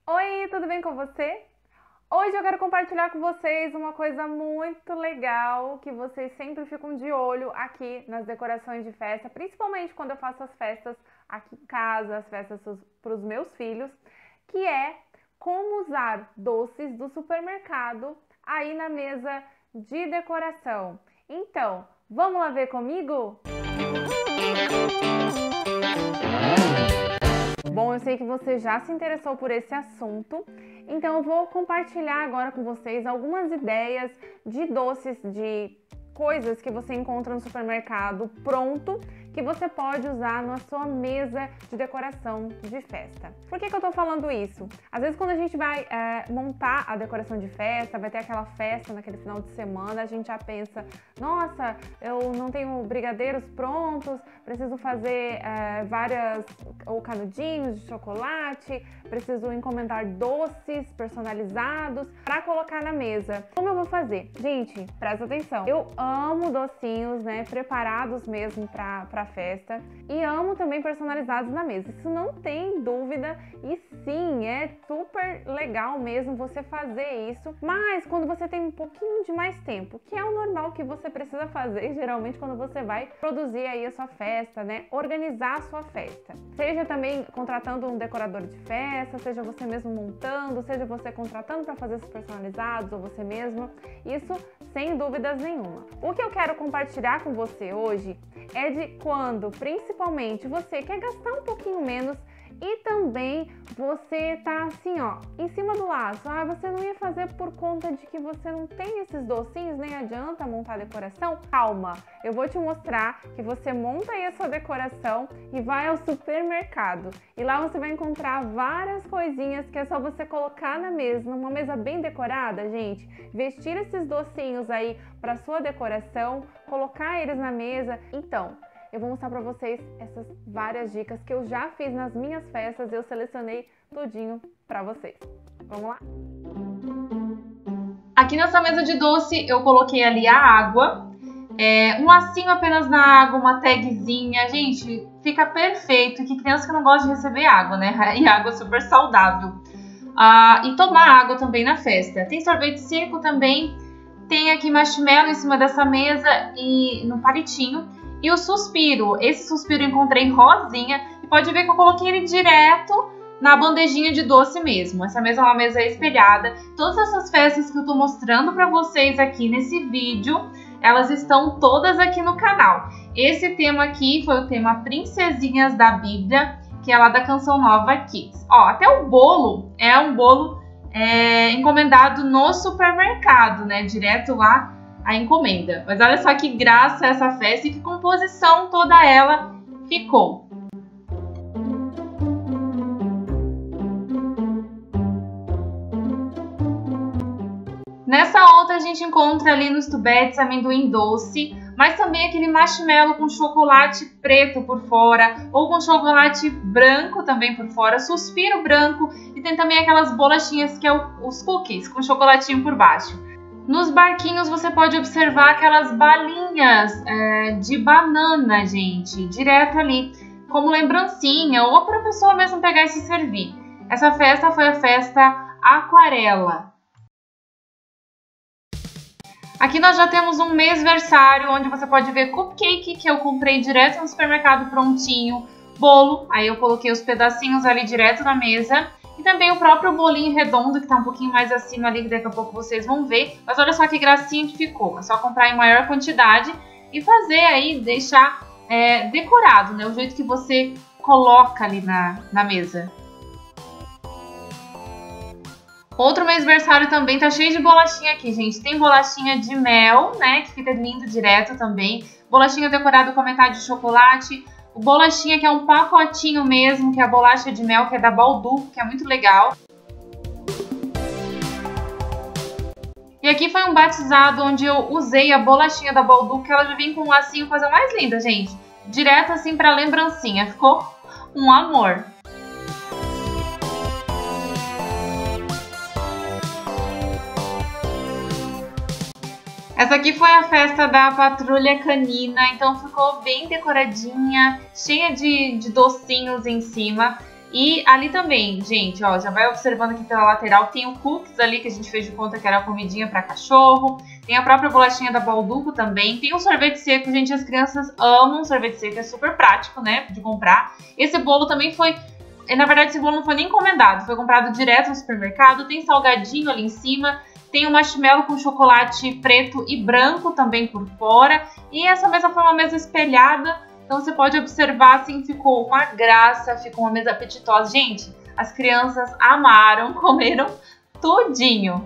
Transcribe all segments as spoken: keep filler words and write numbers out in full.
Oi, tudo bem com você? Hoje eu quero compartilhar com vocês uma coisa muito legal que vocês sempre ficam de olho aqui nas decorações de festa, principalmente quando eu faço as festas aqui em casa, as festas para os meus filhos, que é como usar doces do supermercado aí na mesa de decoração. Então, vamos lá ver comigo? Bom, eu sei que você já se interessou por esse assunto, então eu vou compartilhar agora com vocês algumas ideias de doces, de coisas que você encontra no supermercado pronto, que você pode usar na sua mesa de decoração de festa. Por que que eu tô falando isso? Às vezes quando a gente vai é, montar a decoração de festa, vai ter aquela festa naquele final de semana, a gente já pensa, nossa, eu não tenho brigadeiros prontos, preciso fazer é, várias, ou canudinhos de chocolate, preciso encomendar doces personalizados para colocar na mesa. Como eu vou fazer? Gente, presta atenção, eu amo docinhos, né, preparados mesmo para para festa e amo também personalizados na mesa. Isso não tem dúvida e sim, é super legal mesmo você fazer isso, mas quando você tem um pouquinho de mais tempo, que é o normal que você precisa fazer geralmente quando você vai produzir aí a sua festa, né, organizar a sua festa. Seja também contratando um decorador de festa, seja você mesmo montando, seja você contratando para fazer esses personalizados ou você mesmo, isso sem dúvidas nenhuma. O que eu quero compartilhar com você hoje é de quando, principalmente, você quer gastar um pouquinho menos e também você tá assim, ó, em cima do laço. Ah, você não ia fazer por conta de que você não tem esses docinhos, nem adianta montar a decoração? Calma, eu vou te mostrar que você monta aí a sua decoração e vai ao supermercado. E lá você vai encontrar várias coisinhas que é só você colocar na mesa, numa mesa bem decorada, gente. Vestir esses docinhos aí para sua decoração, colocar eles na mesa. Então, eu vou mostrar para vocês essas várias dicas que eu já fiz nas minhas festas e eu selecionei tudinho para vocês. Vamos lá? Aqui nessa mesa de doce eu coloquei ali a água, é, um lacinho apenas na água, uma tagzinha. Gente, fica perfeito. Que criança que não gosta de receber água, né? E água é super saudável. Ah, e tomar água também na festa. Tem sorvete seco também. Tem aqui marshmallow em cima dessa mesa e no palitinho. E o suspiro, esse suspiro eu encontrei rosinha e pode ver que eu coloquei ele direto na bandejinha de doce mesmo. Essa mesa é uma mesa espelhada. Todas essas festas que eu tô mostrando pra vocês aqui nesse vídeo, elas estão todas aqui no canal. Esse tema aqui foi o tema Princesinhas da Bíblia, que é lá da Canção Nova Kids. Ó, até o bolo é um bolo é, encomendado no supermercado, né? Direto lá a encomenda. Mas olha só que graça essa festa e que composição toda ela ficou. Nessa outra a gente encontra ali nos tubetes amendoim doce, mas também aquele marshmallow com chocolate preto por fora ou com chocolate branco também por fora, suspiro branco e tem também aquelas bolachinhas que é o, os cookies com chocolatinho por baixo. Nos barquinhos você pode observar aquelas balinhas é, de banana, gente, direto ali, como lembrancinha ou para a pessoa mesmo pegar e se servir. Essa festa foi a festa Aquarela. Aqui nós já temos um mêsversário, onde você pode ver cupcake, que eu comprei direto no supermercado prontinho, bolo, aí eu coloquei os pedacinhos ali direto na mesa. E também o próprio bolinho redondo, que tá um pouquinho mais acima ali, que daqui a pouco vocês vão ver. Mas olha só que gracinha que ficou. É só comprar em maior quantidade e fazer aí, deixar é, decorado, né? O jeito que você coloca ali na, na mesa. Outro mêsversário também tá cheio de bolachinha aqui, gente. Tem bolachinha de mel, né? Que fica lindo direto também. Bolachinha decorada com metade de chocolate. O bolachinha, que é um pacotinho mesmo, que é a bolacha de mel, que é da Balduco, que é muito legal. E aqui foi um batizado onde eu usei a bolachinha da Balduco, que ela já vem com um lacinho, coisa mais linda, gente. Direto assim pra lembrancinha. Ficou um amor. Essa aqui foi a festa da Patrulha Canina, então ficou bem decoradinha, cheia de, de docinhos em cima. E ali também, gente, ó, já vai observando aqui pela lateral, tem o cookies ali que a gente fez de conta que era a comidinha para cachorro. Tem a própria bolachinha da Balduco também. Tem o sorvete seco, gente, as crianças amam sorvete seco, é super prático, né, de comprar. Esse bolo também foi, na verdade esse bolo não foi nem encomendado, foi comprado direto no supermercado. Tem salgadinho ali em cima. Tem o marshmallow com chocolate preto e branco também por fora. E essa mesa foi uma mesa espelhada. Então você pode observar, assim, ficou uma graça, ficou uma mesa apetitosa. Gente, as crianças amaram, comeram tudinho.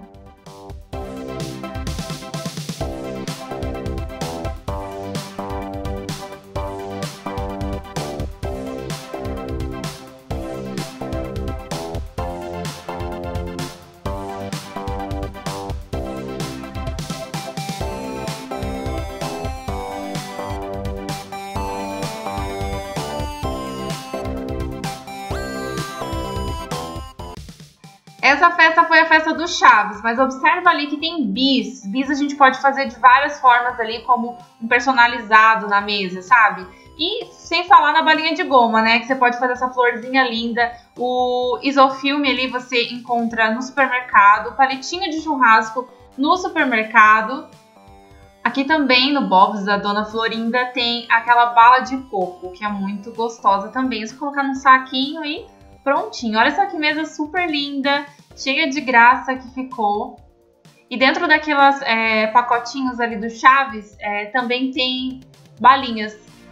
Essa festa foi a festa do Chaves, mas observa ali que tem bis. Bis a gente pode fazer de várias formas ali, como um personalizado na mesa, sabe? E sem falar na balinha de goma, né? Que você pode fazer essa florzinha linda. O isofilme ali você encontra no supermercado. Palitinho de churrasco no supermercado. Aqui também no Bob's da Dona Florinda tem aquela bala de coco, que é muito gostosa também. É só colocar num saquinho e prontinho. Olha só que mesa super linda, cheia de graça que ficou. E dentro daquelas é, pacotinhos ali do Chaves, é, também tem balinhas.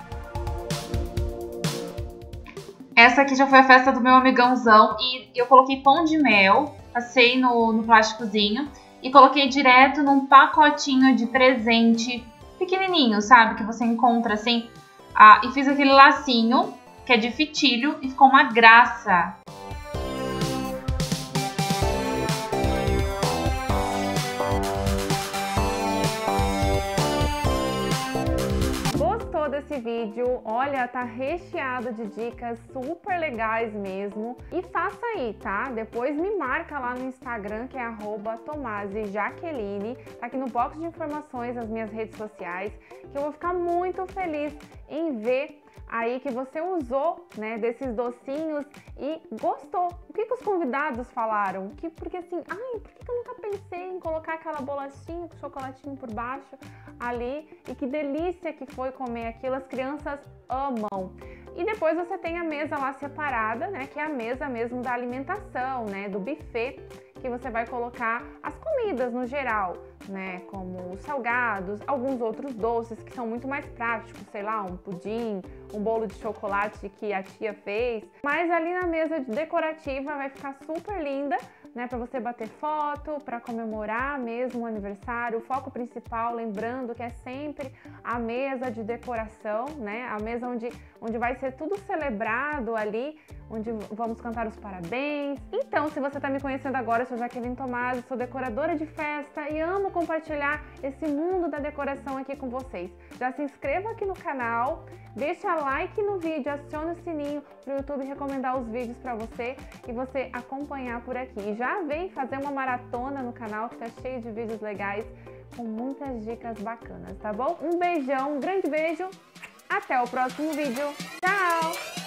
Essa aqui já foi a festa do meu amigãozão e eu coloquei pão de mel, passei no, no plásticozinho e coloquei direto num pacotinho de presente pequenininho, sabe? Que você encontra assim. Ah, e fiz aquele lacinho, que é de fitilho, e ficou uma graça. Gostou desse vídeo? Olha, tá recheado de dicas super legais mesmo. E faça aí, tá? Depois me marca lá no Instagram, que é arroba Tomasi Jaqueline. Tá aqui no box de informações as minhas redes sociais, que eu vou ficar muito feliz em ver aí que você usou, né, desses docinhos e gostou. O que, que os convidados falaram? Que, porque assim, ai, por que, que eu nunca pensei em colocar aquela bolachinha com chocolatinho por baixo ali? E que delícia que foi comer aquilo, as crianças amam. E depois você tem a mesa lá separada, né, que é a mesa mesmo da alimentação, né, do buffet, que você vai colocar as comidas no geral, né, como os salgados, alguns outros doces que são muito mais práticos, sei lá, um pudim, um bolo de chocolate que a tia fez. Mas ali na mesa decorativa vai ficar super linda, né, para você bater foto, para comemorar mesmo o aniversário. O foco principal, lembrando que é sempre a mesa de decoração, né, a mesa onde, onde vai ser tudo celebrado ali, onde vamos cantar os parabéns. Então, se você está me conhecendo agora, eu sou Jaqueline Tomasi, sou decoradora de festa e amo compartilhar esse mundo da decoração aqui com vocês. Já se inscreva aqui no canal, deixa like no vídeo, aciona o sininho para o YouTube recomendar os vídeos para você e você acompanhar por aqui. E já vem fazer uma maratona no canal que está cheio de vídeos legais com muitas dicas bacanas, tá bom? Um beijão, um grande beijo, até o próximo vídeo. Tchau!